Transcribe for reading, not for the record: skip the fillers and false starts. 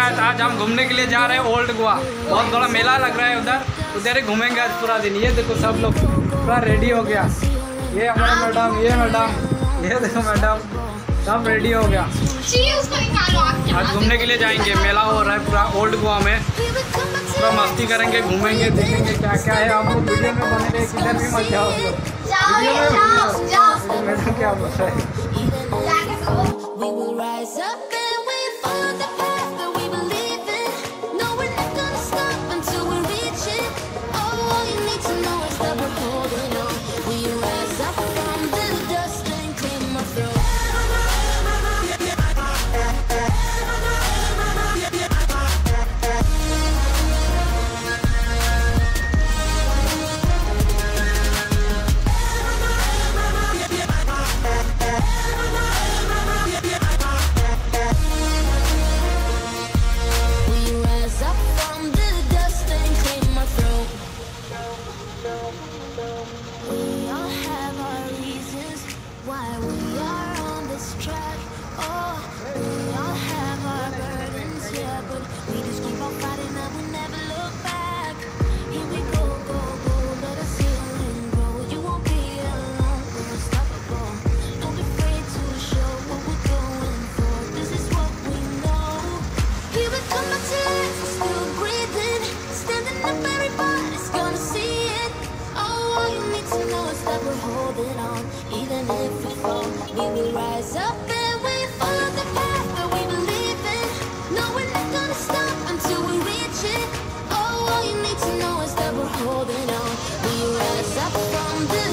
Guys, आज हम घूमने के लिए जा रहे हैं ओल्ड गोवा। बहुत बड़ा मेला लग रहा है उधर ही घूमेंगे आज पूरा दिन। ये देखो सब लोग पूरा रेडी हो गया। ये हमारा मैडम, ये देखो मैडम, सब रेडी हो गया। आज घूमने के लिए जाएंगे। मेला हो रहा है पूरा ओल्ड गोवा में। पूरा मस्ती करेंगे, घूमेंगे, देखेंगे क्या क्या है। हम लोग वीडियो में बनेंगे, किधर भी मत जाओ मैडम। क्या बोल रहा है? Holding on, even if we fall, we will rise up and we follow the path that we believe in. No, we're not gonna stop until we reach it. Oh, all you need to know is that we're holding on. We rise up from the